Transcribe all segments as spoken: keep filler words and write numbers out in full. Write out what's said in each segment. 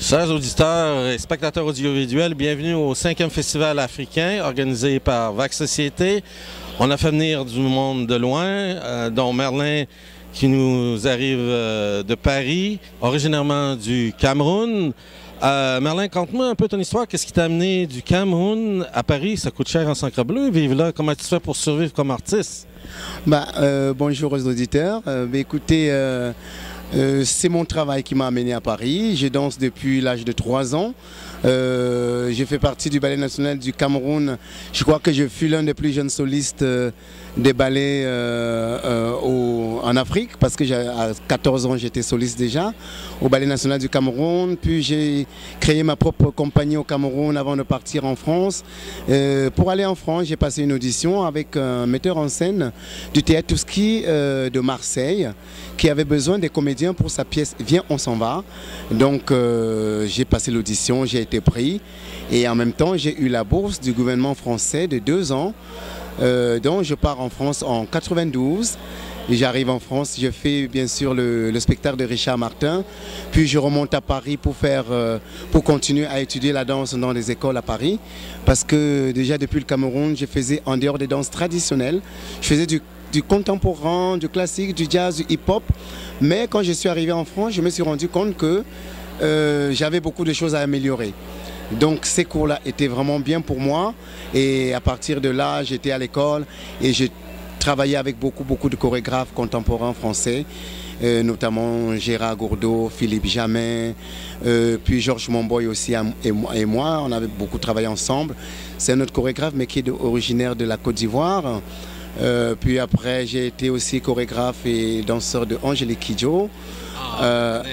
Chers auditeurs et spectateurs audiovisuels, bienvenue au cinquième Festival africain organisé par V A C Société. On a fait venir du monde de loin, euh, dont Merlin qui nous arrive euh, de Paris, originairement du Cameroun. Euh, Merlin, conte-moi un peu ton histoire. Qu'est-ce qui t'a amené du Cameroun à Paris? Ça coûte cher en Sacre Bleu, vivre là. Comment tu fais pour survivre comme artiste? Bah, euh, bonjour aux auditeurs. Euh, bah, écoutez, euh, euh, c'est mon travail qui m'a amené à Paris. Je danse depuis l'âge de trois ans. Euh, j'ai fait partie du Ballet national du Cameroun. Je crois que je fus l'un des plus jeunes solistes euh, des ballets euh, euh, au, en Afrique, parce que à quatorze ans j'étais soliste déjà au Ballet national du Cameroun. Puis j'ai créé ma propre compagnie au Cameroun avant de partir en France. Euh, pour aller en France, j'ai passé une audition avec un metteur en scène du théâtre Touski euh, de Marseille qui avait besoin des comédiens pour sa pièce Viens, on s'en va. Donc euh, j'ai passé l'audition, j'ai été pris et en même temps j'ai eu la bourse du gouvernement français de deux ans. Euh, donc je pars en France en quatre-vingt-douze et j'arrive en France, je fais bien sûr le, le spectacle de Richard Martin, puis je remonte à Paris pour, faire, euh, pour continuer à étudier la danse dans les écoles à Paris, parce que déjà depuis le Cameroun, je faisais en dehors des danses traditionnelles, je faisais du, du contemporain, du classique, du jazz, du hip-hop, mais quand je suis arrivé en France, je me suis rendu compte que euh, j'avais beaucoup de choses à améliorer. Donc ces cours-là étaient vraiment bien pour moi et à partir de là, j'étais à l'école et j'ai travaillé avec beaucoup, beaucoup de chorégraphes contemporains français, euh, notamment Gérard Gourdeau, Philippe Jamin, euh, puis Georges Monboy aussi et moi, et moi, on avait beaucoup travaillé ensemble. C'est un autre chorégraphe mais qui est originaire de la Côte d'Ivoire. Euh, puis après, j'ai été aussi chorégraphe et danseur de Angélique Kidjo. Ah, euh...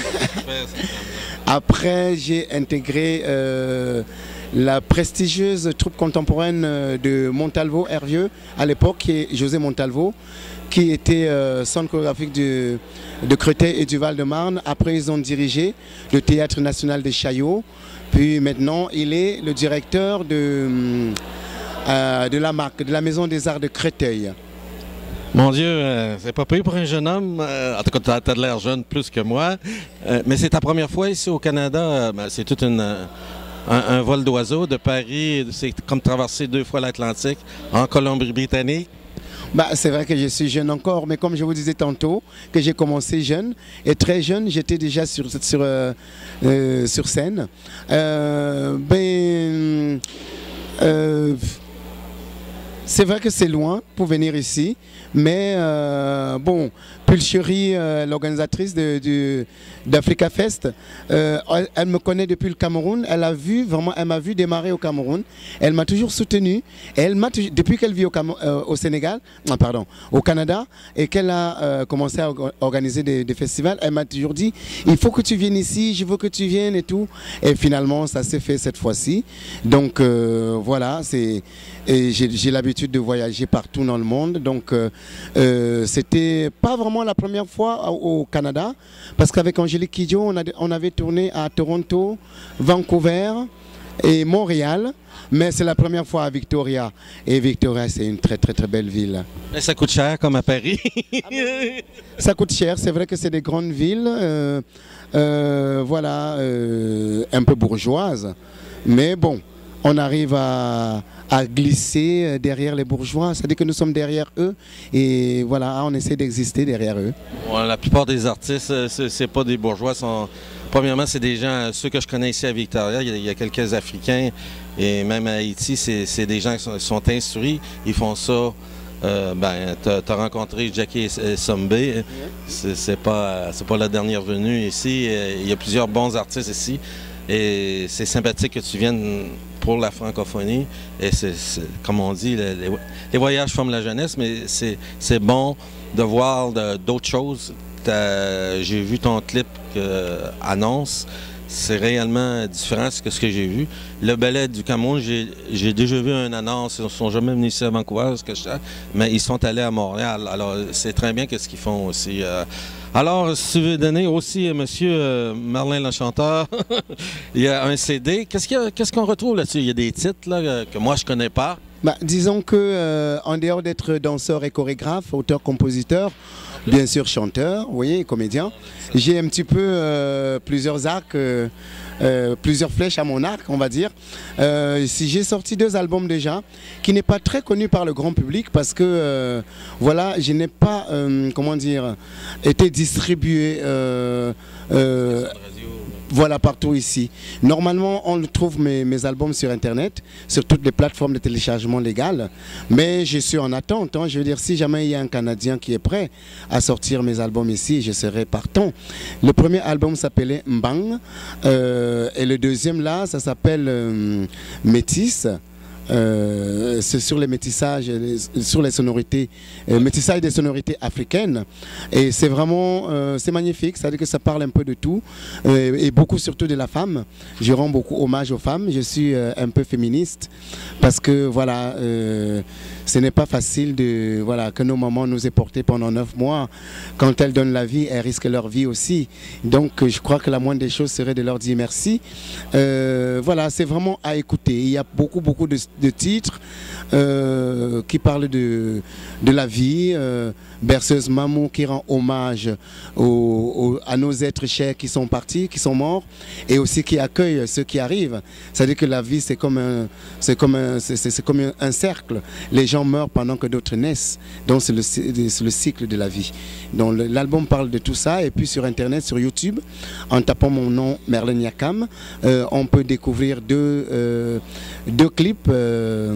Après, j'ai intégré euh, la prestigieuse troupe contemporaine de Montalvo, Hervieux, à l'époque, qui est José Montalvo, qui était euh, centre chorégraphique de, de Créteil et du Val-de-Marne. Après, ils ont dirigé le Théâtre national de Chaillot. Puis maintenant, il est le directeur de, euh, de la marque, de la Maison des Arts de Créteil. Mon Dieu, euh, c'est pas payé pour un jeune homme. Euh, en tout cas, tu as de l'air jeune plus que moi. Euh, mais c'est ta première fois ici au Canada. Euh, ben, c'est tout une, euh, un, un vol d'oiseau de Paris. C'est comme traverser deux fois l'Atlantique en Colombie-Britannique. Bah, c'est vrai que je suis jeune encore, mais comme je vous disais tantôt, que j'ai commencé jeune. Et très jeune, j'étais déjà sur, sur, euh, euh, sur scène. Euh, ben... Euh, C'est vrai que c'est loin pour venir ici, mais euh, bon, Pulcherie, euh, l'organisatrice d'Africa Fest, euh, elle, elle me connaît depuis le Cameroun, elle a vu, vraiment, elle m'a vu démarrer au Cameroun, elle m'a toujours soutenu, et elle m'a depuis qu'elle vit au, euh, au Sénégal, ah, pardon, au Canada, et qu'elle a euh, commencé à organiser des, des festivals, elle m'a toujours dit, il faut que tu viennes ici, je veux que tu viennes et tout, et finalement ça s'est fait cette fois-ci, donc euh, voilà, c'est... Et j'ai l'habitude de voyager partout dans le monde, donc euh, euh, c'était pas vraiment la première fois au, au Canada, parce qu'avec Angélique Kidjo, on, a, on avait tourné à Toronto, Vancouver et Montréal, mais c'est la première fois à Victoria, et Victoria c'est une très très très belle ville. Mais ça coûte cher comme à Paris. Ah, ça coûte cher, c'est vrai que c'est des grandes villes, euh, euh, voilà, euh, un peu bourgeoises, mais bon, on arrive à... à glisser derrière les bourgeois, c'est-à-dire que nous sommes derrière eux et voilà, on essaie d'exister derrière eux. Bon, la plupart des artistes, c'est pas des bourgeois, sont... premièrement c'est des gens, ceux que je connais ici à Victoria, il y a, il y a quelques Africains et même à Haïti, c'est des gens qui sont, sont instruits, ils font ça. Euh, ben, tu as rencontré Jackie Sombé, c'est pas, c'est pas la dernière venue ici, il y a plusieurs bons artistes ici et c'est sympathique que tu viennes pour la francophonie et c'est comme on dit, les, les voyages forment la jeunesse, mais c'est bon de voir d'autres choses. J'ai vu ton clip que, annonce, c'est réellement différent de ce que j'ai vu. Le ballet du Cameroun, j'ai déjà vu une annonce, ils ne sont jamais venus ici à Vancouver, ce que je sais, mais ils sont allés à Montréal, alors c'est très bien ce qu'ils font aussi. Alors, si tu veux donner aussi, M. Euh, Merlin le chanteur, il y a un C D. Qu'est-ce qu'on qu qu'on retrouve là-dessus? Il y a des titres là, que moi je ne connais pas. Bah, disons que euh, en dehors d'être danseur et chorégraphe, auteur-compositeur, bien sûr chanteur, vous voyez, comédien. J'ai un petit peu euh, plusieurs arcs, euh, euh, plusieurs flèches à mon arc, on va dire. Euh, si j'ai sorti deux albums déjà, qui n'est pas très connu par le grand public parce que, euh, voilà, je n'ai pas, euh, comment dire, été distribué. Euh, euh, Voilà, partout ici. Normalement, on trouve mes, mes albums sur Internet, sur toutes les plateformes de téléchargement légales. Mais je suis en attente. Hein. Je veux dire, si jamais il y a un Canadien qui est prêt à sortir mes albums ici, je serai partant. Le premier album s'appelait Mbang. Euh, et le deuxième, là, ça s'appelle euh, Métis. Euh, c'est sur les métissages, sur les sonorités, euh, métissage des sonorités africaines, et c'est vraiment, euh, c'est magnifique, c'est-à-dire que ça parle un peu de tout, euh, et beaucoup surtout de la femme. Je rends beaucoup hommage aux femmes, je suis euh, un peu féministe, parce que voilà, euh, ce n'est pas facile de, voilà, que nos mamans nous aient portés pendant neuf mois, quand elles donnent la vie, elles risquent leur vie aussi, donc je crois que la moindre des choses serait de leur dire merci. Euh, voilà, c'est vraiment à écouter, il y a beaucoup beaucoup de de titres euh, qui parlent de, de la vie. Euh, Berceuse Mamou qui rend hommage aux, aux, à nos êtres chers qui sont partis, qui sont morts, et aussi qui accueille ceux qui arrivent. C'est-à-dire que la vie, c'est comme un, c'est comme un, c'est, c'est comme un, un cercle. Les gens meurent pendant que d'autres naissent. Donc c'est le, c'est le cycle de la vie. Donc l'album parle de tout ça, et puis sur Internet, sur YouTube, en tapant mon nom Merlin Yakam, euh, on peut découvrir deux, euh, deux clips euh,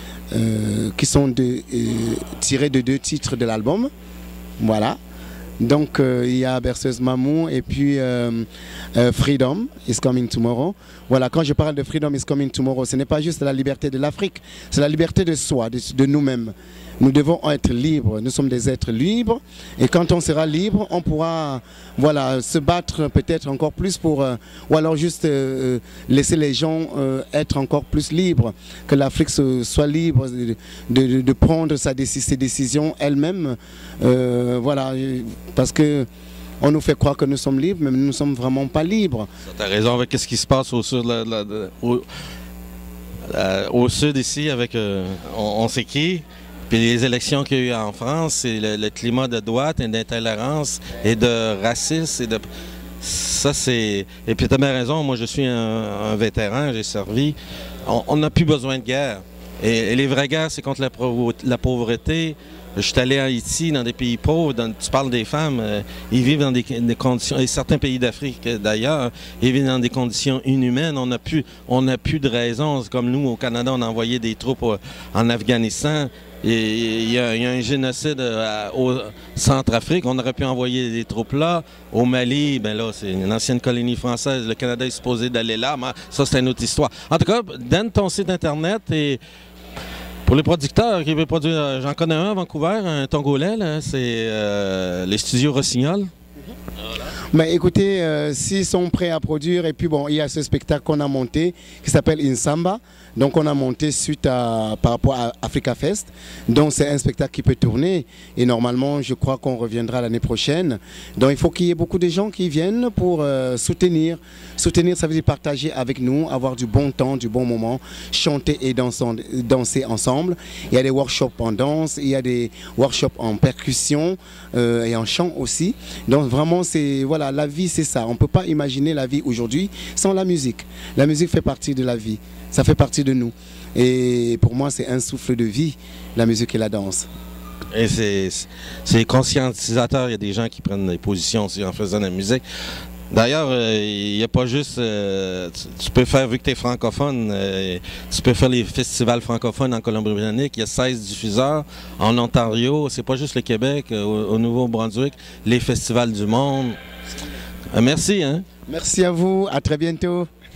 Euh, qui sont de, euh, tirés de deux titres de l'album. Voilà. Donc euh, il y a Berceuse Mamou et puis euh, euh, Freedom is Coming Tomorrow. Voilà, quand je parle de Freedom is Coming Tomorrow, ce n'est pas juste la liberté de l'Afrique, c'est la liberté de soi, de, de nous-mêmes. Nous devons être libres, nous sommes des êtres libres, et quand on sera libre, on pourra, voilà, se battre peut-être encore plus pour, euh, ou alors juste euh, laisser les gens euh, être encore plus libres, que l'Afrique soit libre de, de, de prendre sa, ses décisions elle-même, euh, voilà, parce que on nous fait croire que nous sommes libres, mais nous ne sommes vraiment pas libres. Tu as raison avec ce qui se passe au sud, la, la, la, au, la, au sud ici, avec euh, on, on sait qui. Puis les élections qu'il y a eu en France, c'est le, le climat de droite et d'intolérance et de racisme. Et de... Ça, c'est... Et puis tu as bien raison, moi je suis un, un vétéran, j'ai servi. On n'a plus besoin de guerre. Et, et les vraies guerres, c'est contre la, la pauvreté. Je suis allé à Haïti, dans des pays pauvres, dans, tu parles des femmes, euh, ils vivent dans des, des conditions, et certains pays d'Afrique d'ailleurs, ils vivent dans des conditions inhumaines. On n'a plus, on n'a plus de raison. Comme nous, au Canada, on a envoyé des troupes au, en Afghanistan. Et il y, y a un génocide à, au Centrafrique, on aurait pu envoyer des troupes là. Au Mali, ben là, c'est une ancienne colonie française, le Canada est supposé d'aller là, mais ça, c'est une autre histoire. En tout cas, donne ton site internet et pour les producteurs qui veulent produire, j'en connais un à Vancouver, un Tongolais, c'est euh, les studios Rossignol. Mais écoutez, euh, s'ils sont prêts à produire, et puis bon, il y a ce spectacle qu'on a monté qui s'appelle Insamba. Donc on a monté suite à, par rapport à Africa Fest. Donc c'est un spectacle qui peut tourner. Et normalement, je crois qu'on reviendra l'année prochaine. Donc il faut qu'il y ait beaucoup de gens qui viennent pour euh, soutenir. Soutenir, ça veut dire partager avec nous, avoir du bon temps, du bon moment, chanter et danser, danser ensemble. Il y a des workshops en danse, il y a des workshops en percussion euh, et en chant aussi. Donc vraiment, c'est voilà, la vie, c'est ça. On ne peut pas imaginer la vie aujourd'hui sans la musique. La musique fait partie de la vie. Ça fait partie de nous. Et pour moi, c'est un souffle de vie, la musique et la danse. Et c'est conscientisateur. Il y a des gens qui prennent des positions aussi en faisant de la musique. D'ailleurs, il euh, n'y a pas juste... Euh, tu, tu peux faire, vu que tu es francophone, euh, tu peux faire les festivals francophones en Colombie-Britannique. Il y a seize diffuseurs. En Ontario, c'est pas juste le Québec, euh, au, au Nouveau-Brunswick, les festivals du monde. Euh, merci, hein? Merci à vous. À très bientôt.